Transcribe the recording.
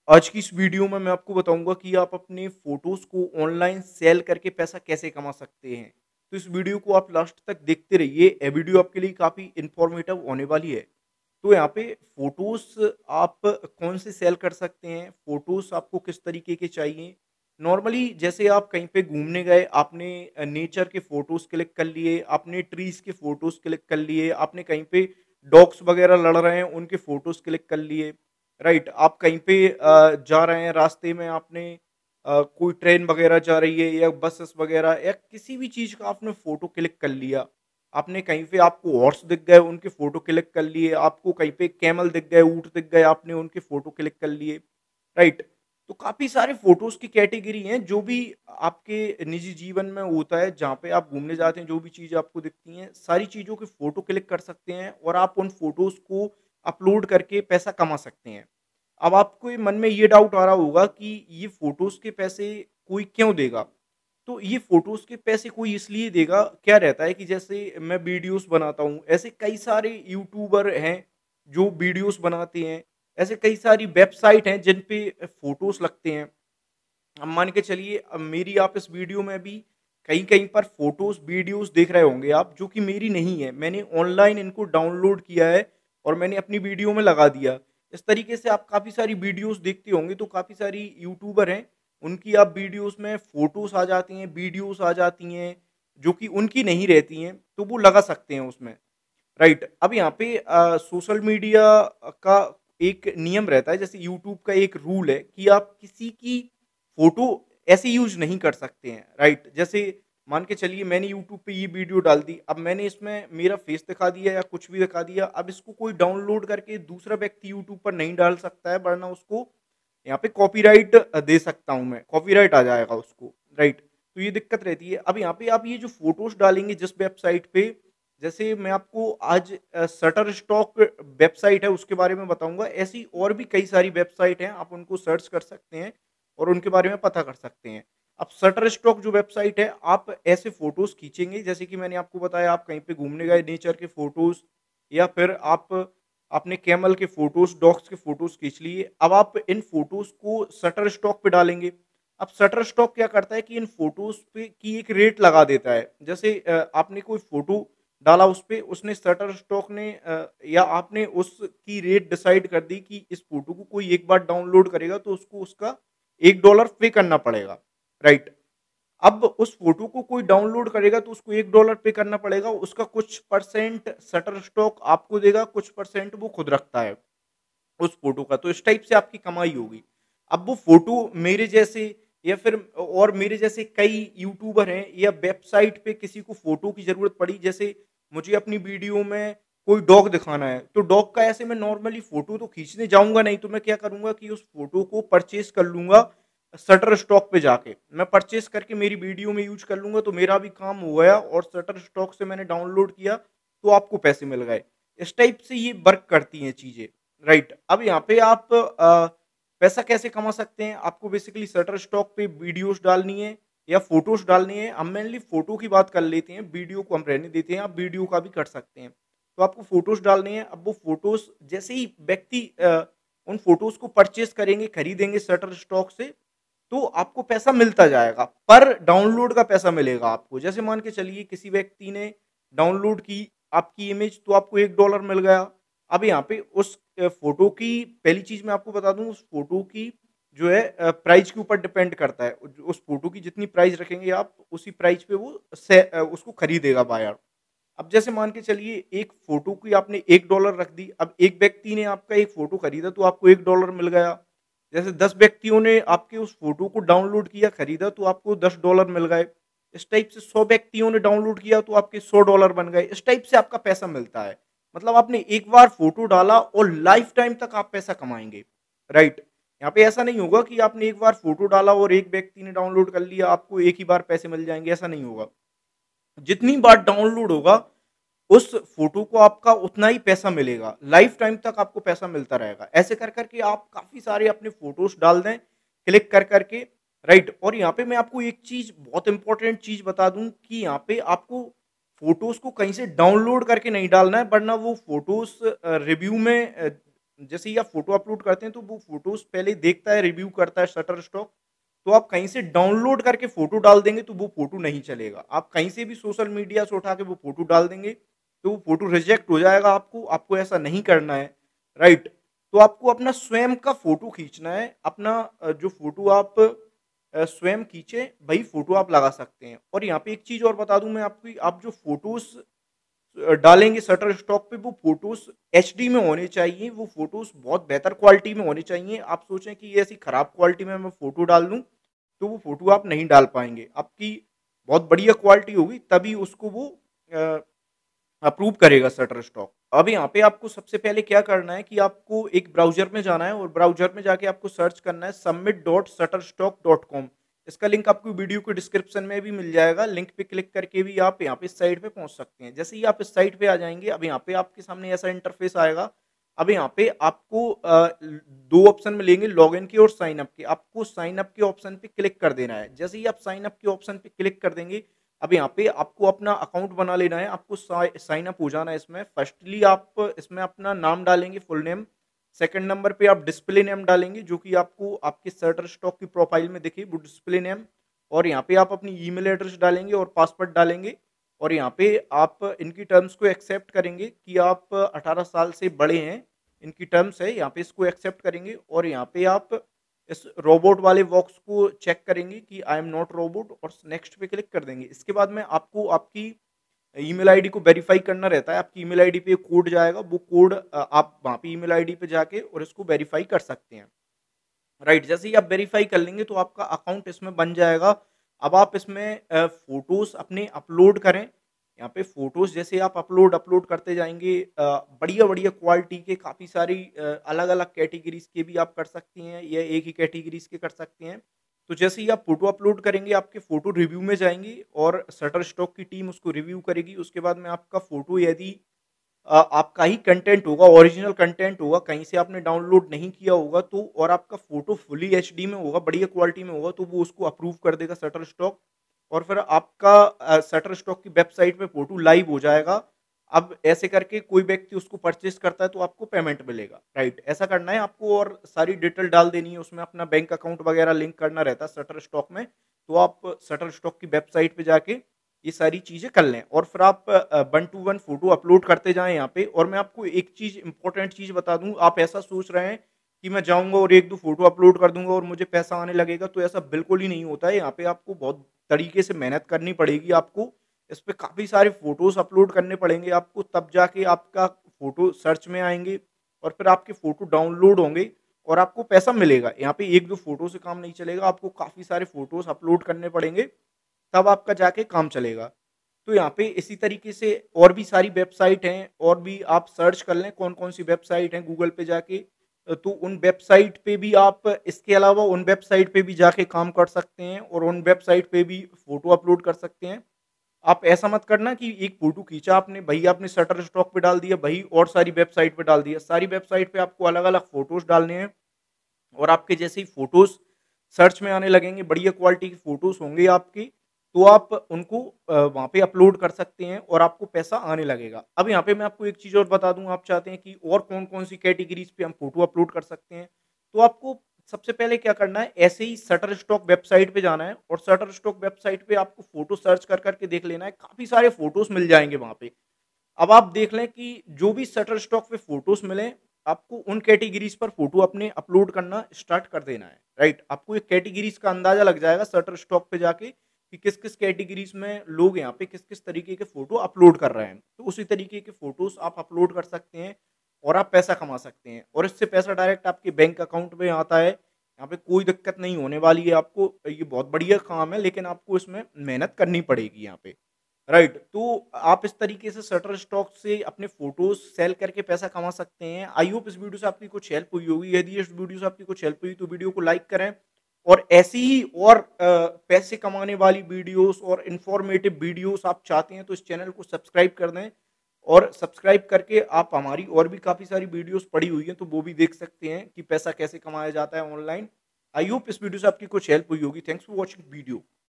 आज की इस वीडियो में मैं आपको बताऊँगा कि आप अपने फ़ोटोज़ को ऑनलाइन सेल करके पैसा कैसे कमा सकते हैं। तो इस वीडियो को आप लास्ट तक देखते रहिए, ये वीडियो आपके लिए काफ़ी इन्फॉर्मेटिव होने वाली है। तो यहाँ पे फ़ोटोज़ आप कौन से सेल कर सकते हैं, फ़ोटोज़ आपको किस तरीके के चाहिए। नॉर्मली जैसे आप कहीं पे घूमने गए, आपने नेचर के फ़ोटोज़ क्लिक कर लिए, आपने ट्रीज़ के फ़ोटोज़ क्लिक कर लिए, आपने कहीं पे डॉग्स वगैरह लड़ रहे हैं, उनके फ़ोटोज़ क्लिक कर लिए। राइट, आप कहीं पे जा रहे हैं, रास्ते में आपने कोई ट्रेन वगैरह जा रही है या बसेस वगैरह या किसी भी चीज़ का आपने फ़ोटो क्लिक कर लिया। आपने कहीं पे आपको हॉर्स दिख गए, उनके फ़ोटो क्लिक कर लिए, आपको कहीं पे कैमल दिख गए, ऊँट दिख गए, आपने उनके फ़ोटो क्लिक कर लिए, राइट? तो काफ़ी सारे फ़ोटोज़ की कैटेगरी हैं, जो भी आपके निजी जीवन में होता है, जहाँ पे आप घूमने जाते हैं, जो भी चीज़ आपको दिखती हैं, सारी चीज़ों के फ़ोटो क्लिक कर सकते हैं और आप उन फ़ोटोज़ को अपलोड करके पैसा कमा सकते हैं। अब आपके मन में ये डाउट आ रहा होगा कि ये फ़ोटोज़ के पैसे कोई क्यों देगा? तो ये फ़ोटोज़ के पैसे कोई इसलिए देगा, क्या रहता है कि जैसे मैं वीडियोज़ बनाता हूँ, ऐसे कई सारे यूट्यूबर हैं, जो वीडियोज़ बनाते हैं। ऐसे कई सारी वेबसाइट हैं जिन पे फ़ोटोज़ लगते हैं। अब मान के चलिए मेरी आप इस वीडियो में भी कहीं-कहीं पर फ़ोटोज़, वीडियोज़ देख रहे होंगे आप, जो कि मेरी नहीं है। मैंने ऑनलाइन इनको डाउनलोड किया है और मैंने अपनी वीडियो में लगा दिया। इस तरीके से आप काफ़ी सारी वीडियोज़ देखते होंगे, तो काफ़ी सारी यूट्यूबर हैं, उनकी आप वीडियोज़ में फ़ोटोज़ आ जाती हैं, वीडियोज़ आ जाती हैं, जो कि उनकी नहीं रहती हैं, तो वो लगा सकते हैं उसमें। राइट। अब यहाँ पे सोशल मीडिया का एक नियम रहता है, जैसे यूट्यूब का एक रूल है कि आप किसी की फ़ोटो ऐसे यूज़ नहीं कर सकते हैं, राइट? जैसे मान के चलिए मैंने यूट्यूब पे ये वीडियो डाल दी, अब मैंने इसमें मेरा फ़ेस दिखा दिया या कुछ भी दिखा दिया, अब इसको कोई डाउनलोड करके दूसरा व्यक्ति यूट्यूब पर नहीं डाल सकता है, वरना उसको यहाँ पे कॉपीराइट दे सकता हूँ मैं, कॉपीराइट आ जाएगा उसको, राइट? तो ये दिक्कत रहती है। अब यहाँ पे आप ये जो फ़ोटोज़ डालेंगे जिस वेबसाइट पे, जैसे मैं आपको आज शटरस्टॉक वेबसाइट है उसके बारे में बताऊँगा, ऐसी और भी कई सारी वेबसाइट हैं, आप उनको सर्च कर सकते हैं और उनके बारे में पता कर सकते हैं। अब शटरस्टॉक जो वेबसाइट है, आप ऐसे फ़ोटोज़ खींचेंगे जैसे कि मैंने आपको बताया, आप कहीं पे घूमने गए, नेचर के फ़ोटोज़ या फिर आप आपने कैमल के फ़ोटोज़, डॉग्स के फ़ोटोज़ खींच लिए। अब आप इन फ़ोटोज़ को शटरस्टॉक पे डालेंगे। अब शटरस्टॉक क्या करता है कि इन फ़ोटोज़ पे की एक रेट लगा देता है। जैसे आपने कोई फ़ोटो डाला उसपे, उसने शटरस्टॉक ने या आपने उसकी रेट डिसाइड कर दी कि इस फ़ोटो को कोई एक बार डाउनलोड करेगा तो उसको उसका $1 पे करना पड़ेगा, राइट? अब उस फ़ोटो को कोई डाउनलोड करेगा तो उसको $1 पे करना पड़ेगा, उसका कुछ परसेंट शटरस्टॉक आपको देगा, कुछ परसेंट वो खुद रखता है उस फ़ोटो का, तो इस टाइप से आपकी कमाई होगी। अब वो फ़ोटो मेरे जैसे या फिर और मेरे जैसे कई यूट्यूबर हैं या वेबसाइट पे किसी को फ़ोटो की ज़रूरत पड़ी, जैसे मुझे अपनी वीडियो में कोई डॉग दिखाना है, तो डॉग का ऐसे मैं नॉर्मली फ़ोटो तो खींचने जाऊँगा नहीं, तो मैं क्या करूँगा कि उस फ़ोटो को परचेज़ कर लूँगा शटरस्टॉक पे जाके। मैं परचेज़ करके मेरी वीडियो में यूज़ कर लूँगा, तो मेरा भी काम हो गया और शटरस्टॉक से मैंने डाउनलोड किया, तो आपको पैसे मिल गए। इस टाइप से ये वर्क करती हैं चीज़ें। राइट। अब यहाँ पे आप पैसा कैसे कमा सकते हैं? आपको बेसिकली शटरस्टॉक पे वीडियोज़ डालनी है या फ़ोटोज़ डालनी है। हम मेनली फ़ोटो की बात कर लेते हैं, वीडियो को हम रहने देते हैं, आप वीडियो का भी कर सकते हैं। तो आपको फ़ोटोज़ डालनी है, अब वो फ़ोटोज़ जैसे ही व्यक्ति उन फ़ोटोज़ को परचेज़ करेंगे, खरीदेंगे शटरस्टॉक से, तो आपको पैसा मिलता जाएगा, पर डाउनलोड का पैसा मिलेगा आपको। जैसे मान के चलिए किसी व्यक्ति ने डाउनलोड की आपकी इमेज, तो आपको $1 मिल गया। अब यहाँ पे उस फ़ोटो की पहली चीज़ मैं आपको बता दूँ, उस फ़ोटो की जो है प्राइस के ऊपर डिपेंड करता है। उस फ़ोटो की जितनी प्राइस रखेंगे आप, उसी प्राइस पे वो उसको खरीदेगा बायर। अब जैसे मान के चलिए एक फ़ोटो की आपने $1 रख दी, अब एक व्यक्ति ने आपका एक फ़ोटो खरीदा तो आपको $1 मिल गया। जैसे 10 व्यक्तियों ने आपके उस फ़ोटो को डाउनलोड किया, खरीदा तो आपको $10 मिल गए। इस टाइप से 100 व्यक्तियों ने डाउनलोड किया तो आपके $100 बन गए। इस टाइप से आपका पैसा मिलता है। मतलब आपने एक बार फ़ोटो डाला और लाइफ़ टाइम तक आप पैसा कमाएँगे, राइट? यहाँ पे ऐसा नहीं होगा कि आपने एक बार फ़ोटो डाला और एक व्यक्ति ने डाउनलोड कर लिया, आपको एक ही बार पैसे मिल जाएँगे, ऐसा नहीं होगा। जितनी बार डाउनलोड होगा, उस फ़ोटो को आपका उतना ही पैसा मिलेगा। लाइफ़ टाइम तक आपको पैसा मिलता रहेगा। ऐसे कर के आप काफ़ी सारे अपने फ़ोटोज़ डाल दें, क्लिक कर के, राइट? और यहाँ पे मैं आपको एक चीज़, बहुत इम्पोर्टेंट चीज़ बता दूँ कि यहाँ पे आपको फ़ोटोज़ को कहीं से डाउनलोड करके नहीं डालना है, वरना वो फ़ोटोज़ रिव्यू में जैसे ही आप फ़ोटो अपलोड करते हैं तो वो फ़ोटोज़ पहले देखता है, रिव्यू करता है शटरस्टॉक। तो आप कहीं से डाउनलोड करके फ़ोटो डाल देंगे तो वो फ़ोटो नहीं चलेगा। आप कहीं से भी सोशल मीडिया से उठा के वो फ़ोटो डाल देंगे, तो वो फ़ोटो रिजेक्ट हो जाएगा आपको, आपको ऐसा नहीं करना है, राइट? तो आपको अपना स्वयं का फ़ोटो खींचना है, अपना जो फ़ोटो आप स्वयं खींचे, वही फ़ोटो आप लगा सकते हैं। और यहाँ पे एक चीज़ और बता दूँ मैं आपको कि आप जो फ़ोटोज़ डालेंगे शटरस्टॉक पे वो फ़ोटोज़ एचडी में होने चाहिए, वो फ़ोटोज़ बहुत बेहतर क्वालिटी में होने चाहिए। आप सोचें कि ये ऐसी खराब क्वालिटी में मैं फ़ोटो डाल दूँ, तो वो फ़ोटो आप नहीं डाल पाएँगे। आपकी बहुत बढ़िया क्वालिटी होगी तभी उसको वो अ, अप्रूव करेगा शटरस्टॉक। अब यहाँ पे आपको सबसे पहले क्या करना है कि आपको एक ब्राउज़र में जाना है और ब्राउज़र में जाके आपको सर्च करना है submit.shutterstock.com। इसका लिंक आपको वीडियो के डिस्क्रिप्शन में भी मिल जाएगा। लिंक पे क्लिक करके भी आप यहाँ पे इस साइट पे पहुँच सकते हैं। जैसे ही आप इस साइट पे आ जाएँगे, अब यहाँ पे आपके सामने ऐसा इंटरफ़ेस आएगा। अब यहाँ पे आपको 2 ऑप्शन मिलेंगे, लॉगिन के और साइन अप के। आपको साइन अप के ऑप्शन पे क्लिक कर देना है। जैसे ही आप साइन अप के ऑप्शन पे क्लिक कर देंगे, अब यहाँ पे आपको अपना अकाउंट बना लेना है, आपको साइन अप हो जाना है इसमें। फर्स्टली आप इसमें अपना नाम डालेंगे, फुल नेम। सेकंड नंबर पे आप डिस्प्ले नेम डालेंगे, जो कि आपको आपके शटरस्टॉक की प्रोफाइल में दिखे, वो डिस्प्ले नेम। और यहाँ पे आप अपनी ईमेल एड्रेस डालेंगे और पासवर्ड डालेंगे। और यहाँ पे आप इनकी टर्म्स को एक्सेप्ट करेंगे कि आप 18 साल से बड़े हैं, इनकी टर्म्स है, यहाँ पे इसको एक्सेप्ट करेंगे। और यहाँ पे आप इस रोबोट वाले बॉक्स को चेक करेंगे कि आई एम नॉट रोबोट और नेक्स्ट पे क्लिक कर देंगे। इसके बाद में आपको आपकी ईमेल आईडी को वेरीफाई करना रहता है। आपकी ईमेल आईडी पे एक कोड जाएगा, वो कोड आप वहाँ पे ईमेल आईडी पे जाके और इसको वेरीफाई कर सकते हैं। राइट, जैसे ही आप वेरीफाई कर लेंगे तो आपका अकाउंट इसमें बन जाएगा। अब आप इसमें फ़ोटोज़ अपने अपलोड करें। यहाँ पे फ़ोटोज़ जैसे आप अपलोड अपलोड करते जाएँगे, बढ़िया-बढ़िया क्वालिटी के काफ़ी सारी अलग-अलग कैटेगरीज़ के भी आप कर सकती हैं या एक ही कैटेगरीज़ के कर सकते हैं। तो जैसे ही आप फ़ोटो अपलोड करेंगे, आपके फ़ोटो रिव्यू में जाएँगी और शटरस्टॉक की टीम उसको रिव्यू करेगी। उसके बाद में आपका फ़ोटो यदि आपका ही कंटेंट होगा, ओरिजिनल कंटेंट होगा, कहीं से आपने डाउनलोड नहीं किया होगा तो और आपका फ़ोटो फुली एचडी में होगा, बढ़िया क्वालिटी में होगा, तो वो उसको अप्रूव कर देगा शटरस्टॉक। और फिर आपका शटरस्टॉक की वेबसाइट पे फ़ोटो लाइव हो जाएगा। अब ऐसे करके कोई व्यक्ति उसको परचेज़ करता है तो आपको पेमेंट मिलेगा, राइट? ऐसा करना है आपको और सारी डिटेल डाल देनी है, उसमें अपना बैंक अकाउंट वगैरह लिंक करना रहता है शटरस्टॉक में। तो आप शटरस्टॉक की वेबसाइट पे जाके ये सारी चीज़ें कर लें और फिर आप 1 टू 1 फ़ोटो अपलोड करते जाएँ यहाँ पे। और मैं आपको एक चीज़ इम्पोर्टेंट चीज़ बता दूँ, आप ऐसा सोच रहे हैं कि मैं जाऊँगा और 1-2 फ़ोटो अपलोड कर दूँगा और मुझे पैसा आने लगेगा, तो ऐसा बिल्कुल ही नहीं होता है। यहाँ पे आपको बहुत तरीके से मेहनत करनी पड़ेगी आपको। इस पे काफ़ी सारे फ़ोटोज़ अपलोड करने पड़ेंगे आपको, तब जाके आपका फ़ोटो सर्च में आएँगे और फिर आपके फ़ोटो डाउनलोड होंगे और आपको पैसा मिलेगा। यहाँ पे 1-2 फ़ोटो से काम नहीं चलेगा, आपको काफ़ी सारे फ़ोटोज़ अपलोड करने पड़ेंगे, तब आपका जाके काम चलेगा। तो यहाँ पे इसी तरीके से और भी सारी वेबसाइट हैं और भी आप सर्च कर लें कौन-कौन सी वेबसाइट हैं गूगल पे जाके। तो उन वेबसाइट पे भी आप इसके अलावा उन वेबसाइट पे भी जाके काम कर सकते हैं और उन वेबसाइट पे भी फ़ोटो अपलोड कर सकते हैं। आप ऐसा मत करना कि एक फ़ोटो खींचा आपने, वही आपने शटरस्टॉक पे डाल दिया, वही और सारी वेबसाइट पे डाल दिया। सारी वेबसाइट पे आपको अलग-अलग फ़ोटोज़ डालने हैं और आपके जैसे ही फ़ोटोज़ सर्च में आने लगेंगे, बढ़िया क्वालिटी की फ़ोटोज़ होंगे आपकी, तो आप उनको वहाँ पे अपलोड कर सकते हैं और आपको पैसा आने लगेगा। अब यहाँ पे मैं आपको एक चीज़ और बता दूँ, आप चाहते हैं कि और कौन-कौन सी कैटेगरीज़ पे हम फ़ोटो अपलोड कर सकते हैं, तो आपको सबसे पहले क्या करना है, ऐसे ही शटरस्टॉक वेबसाइट पे जाना है और शटरस्टॉक वेबसाइट पे आपको फ़ोटो सर्च कर के देख लेना है, काफ़ी सारे फ़ोटोज़ मिल जाएँगे वहाँ पे। अब आप देख लें कि जो भी शटरस्टॉक पे फ़ोटोज़ मिलें, आपको उन कैटेगरीज़ पर फ़ोटो अपने अपलोड करना स्टार्ट कर देना है, राइट? आपको एक कैटेगरीज़ का अंदाज़ा लग जाएगा शटरस्टॉक पे जाके कि किस-किस कैटेगरीज़ में लोग यहाँ पे किस-किस तरीके के फ़ोटो अपलोड कर रहे हैं। तो उसी तरीके के फ़ोटोज़ आप अपलोड कर सकते हैं और आप पैसा कमा सकते हैं और इससे पैसा डायरेक्ट आपके बैंक अकाउंट में आता है। यहाँ पे कोई दिक्कत नहीं होने वाली है आपको। ये बहुत बढ़िया काम है, लेकिन आपको इसमें मेहनत करनी पड़ेगी यहाँ पे। राइट, तो आप इस तरीके से शटरस्टॉक से अपने फोटोज सेल करके पैसा कमा सकते हैं। आई होप इस वीडियो से आपकी कुछ हेल्प हुई होगी। यदि इस वीडियो से आपकी कुछ हेल्प हुई तो वीडियो को लाइक करें और ऐसी ही और पैसे कमाने वाली वीडियोस और इंफॉर्मेटिव वीडियोस आप चाहते हैं तो इस चैनल को सब्सक्राइब कर दें और सब्सक्राइब करके आप हमारी और भी काफ़ी सारी वीडियोस पड़ी हुई हैं तो वो भी देख सकते हैं कि पैसा कैसे कमाया जाता है ऑनलाइन। आई होप इस वीडियो से आपकी कुछ हेल्प हुई होगी। Thanks for watching video.